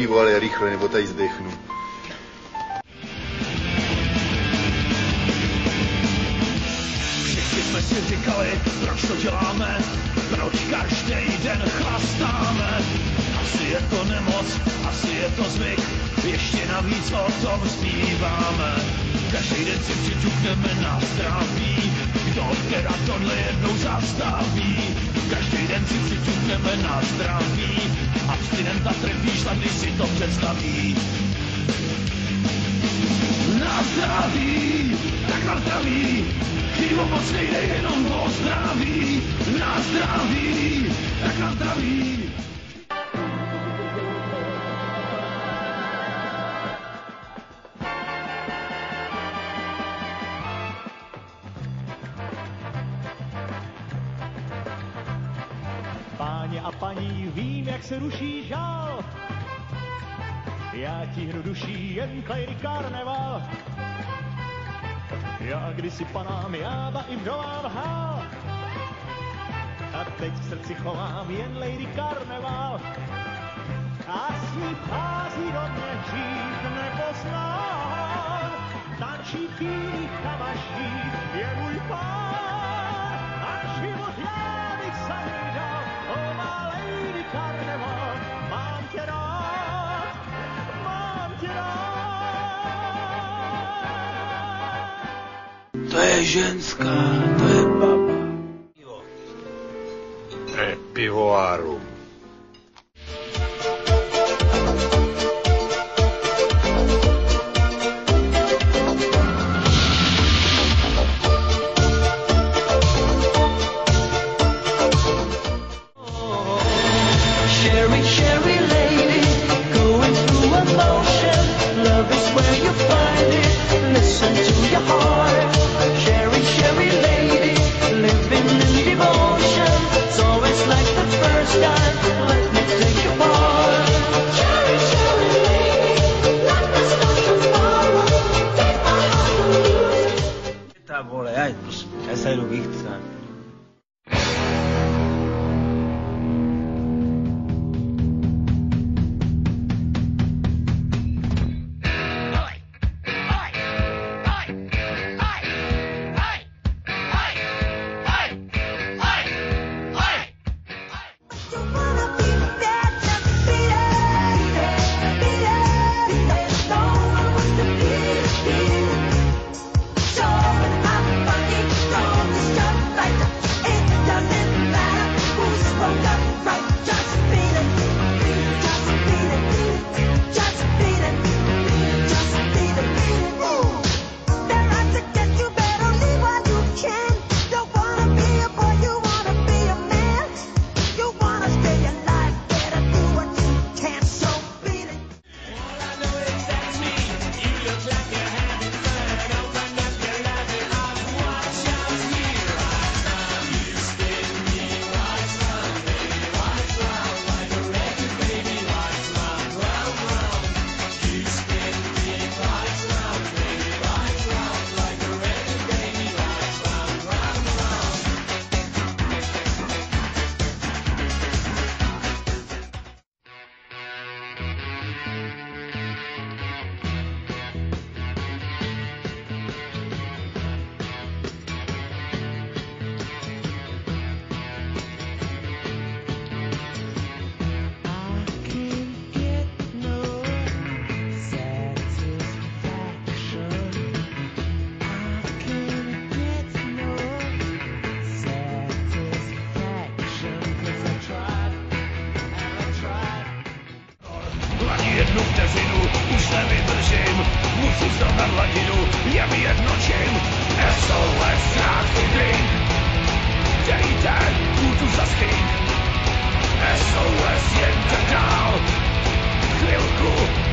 pivo, ale rychle, nebo tady zdechnu. Vždycky jsme si říkali, proč to děláme, proč každý den chlastáme. Asi je to nemoc, asi je to zvyk, ještě navíc o tom zpíváme. Každý den si přiťukneme na zdraví, kdo teda tohle jednou zastaví. Každý den si přiťukneme na zdraví, abstinenta trpíš, a když si to představí. Na zdraví, tak na zdraví, pivo moc nejde jenom o zdraví. Na zdraví, tak na zdraví. Páně a paní, vím, jak se ruší žál. Já ti hnu duší jen klejdy karneval. Já kdysi panám jába i vdovám lhal. A teď v srdci chovám jen lady karneval. A s ní vchází do mě dřív nepoznám. Tančí pícha vaší je můj pán. A život já bych se vydal, o má lady karneval. Mám tě rád, mám tě rád. To je ženská, to je baba. Pivoáru. Vole, ja sa jdu vychcať. Jednu vteřinu už nevydržím, musím srovnat hladinu, je mi jedno čím. SOS, krátký drink, dejte půjdu za skink. SOS, jen tak dál, chvilku